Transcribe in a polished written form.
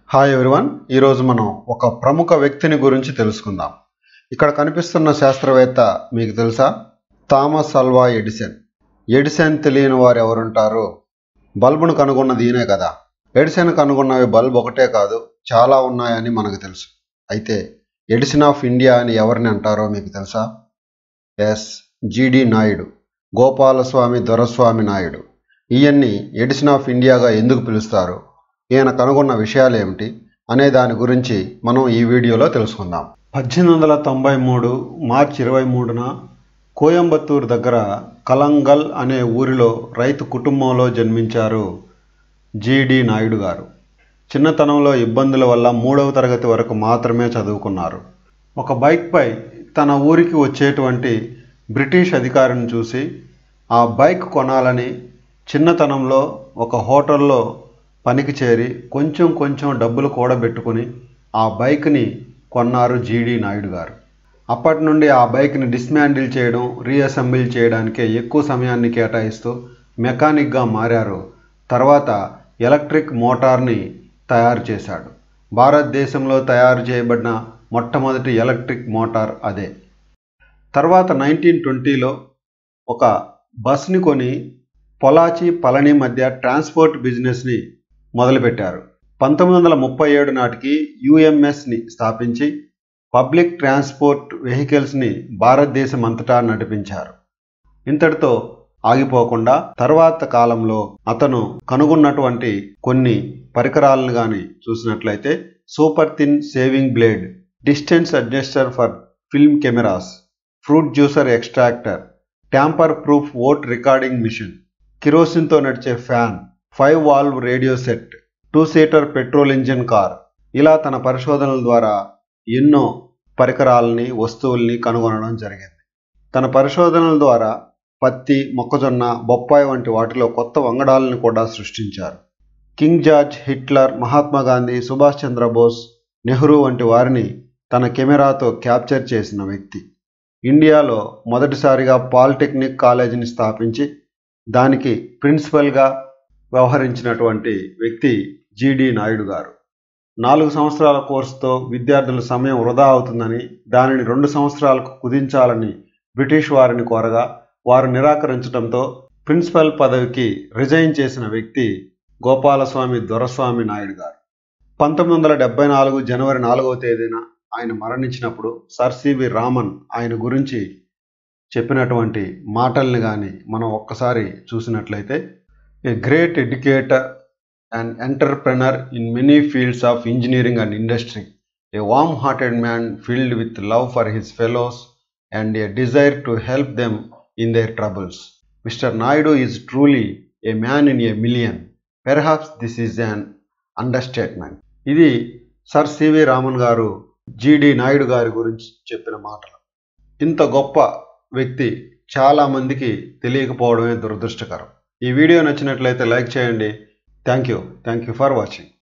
Hi everyone, ఈరోజు మనం ఒక ప్రముఖ వ్యక్తిని గురించి తెలుసుకుందాం. ఇక్కడ కనిపిస్తున్న శాస్త్రవేత్త మీకు తెలుసా? Thomas Alva Edison. ఎడిసన్ తెలియని వారు ఎవరుంటారు? బల్బును కనుగొన్నది ఈయనే కదా. ఎడిసన్ కనుగొన్నవి బల్బ్ ఒకటే కాదు, చాలా ఉన్నాయని మనకు తెలుసు. అయితే ఎడిసన్ ఆఫ్ ఇండియా అని ఎవరిని అంటారో మీకు తెలుసా? Yes, GD Naidu, Gopalaswamy Doraswamy Naidu. ఈయన్ని ఎడిసన్ ఆఫ్ ఇండియాగా ఎందుకు పిలుస్తారు, ఈయన కనుగొన్న విషయాలు ఏమిటి అనే దాని గురించి మనం ఈ వీడియోలో తెలుసుకుందాం. 1893 మార్చి 23న కోయంబత్తూరు దగ్గర కలంగల్ అనే ఊరిలో రైతు కుటుంబంలో జన్మించారు జిడి నాయుడు గారు. చిన్నతనంలో ఇబ్బందుల వల్ల 3వ తరగతి వరకు మాత్రమే చదువుకున్నారు. ఒక బైక్పై తన ఊరికి వచ్చేటువంటి బ్రిటిష్ అధికారిని చూసి ఆ బైక్ కొనాలని చిన్నతనంలో ఒక హోటల్లో పనికి చేరి కొంచెం డబ్బులు కూడబెట్టుకుని ఆ బైక్ని కొన్నారు జిడి నాయుడు గారు. అప్పటి నుండి ఆ బైక్ని డిస్మాండిల్ చేయడం, రీఅసెంబుల్ చేయడానికే ఎక్కువ సమయాన్ని కేటాయిస్తూ మెకానిక్గా మారారు. తర్వాత ఎలక్ట్రిక్ మోటార్ని తయారు చేశాడు. భారతదేశంలో తయారు చేయబడిన మొట్టమొదటి ఎలక్ట్రిక్ మోటార్ అదే. తర్వాత 1920లో ఒక బస్ని కొని పొలాచి పళని మధ్య ట్రాన్స్పోర్ట్ బిజినెస్ని మొదలుపెట్టారు. 1937 నాటికి యుఎంఎస్ని స్థాపించి పబ్లిక్ ట్రాన్స్పోర్ట్ వెహికల్స్ని భారతదేశం అంతటా నడిపించారు. ఇంతటితో ఆగిపోకుండా తర్వాత కాలంలో అతను కనుగొన్నటువంటి కొన్ని పరికరాలను కానీ చూసినట్లయితే super thin shaving blade, distance adjuster for film cameras, fruit juicer extractor, tamper proof vote recording machine, కిరోసిన్తో నడిచే fan, 5 valve radio set, 2 seater petrol engine car, ఇలా తన పరిశోధనల ద్వారా ఎన్నో పరికరాలని, వస్తువుల్ని కనుగొనడం జరిగింది. తన పరిశోధనల ద్వారా పత్తి, మొక్కజొన్న, బొప్పాయి వంటి వాటిలో కొత్త వంగడాలను కూడా సృష్టించారు. King George, Hitler, Mahatma Gandhi, Subhash Chandra Bose, Nehru వంటి వారిని తన కెమెరాతో క్యాప్చర్ చేసిన వ్యక్తి. ఇండియాలో మొదటిసారిగా పాలిటెక్నిక్ కాలేజీని స్థాపించి దానికి ప్రిన్సిపల్గా వ్యవహరించినటువంటి వ్యక్తి జిడి నాయుడు గారు. 4 సంవత్సరాల కోర్సుతో విద్యార్థుల సమయం వృధా అవుతుందని దానిని 2 సంవత్సరాలకు కుదించాలని బ్రిటిష్ వారిని కోరగా వారు నిరాకరించడంతో ప్రిన్సిపల్ పదవికి రిజైన్ చేసిన వ్యక్తి గోపాలస్వామి దొరస్వామి నాయుడు గారు. 1974 జనవరి 4వ తేదీన ఆయన మరణించినప్పుడు సర్ సివి రామన్ ఆయన గురించి చెప్పినటువంటి మాటల్ని కానీ మనం ఒక్కసారి చూసినట్లయితే, a great educator and entrepreneur in many fields of engineering and industry, a warm hearted man filled with love for his fellows and a desire to help them in their troubles. Mister Naidu is truly a man in a million. Perhaps this is an understatement. ఇది sir CV Raman గారు GD Naidu గారి గురించి చెప్పిన మాటలు. ఇంత గొప్ప వ్యక్తి చాలామందికి తెలియకపోవడమే దురదృష్టకరం. ఈ వీడియో నచ్చినట్లయితే లైక్ చేయండి. Thank you for watching.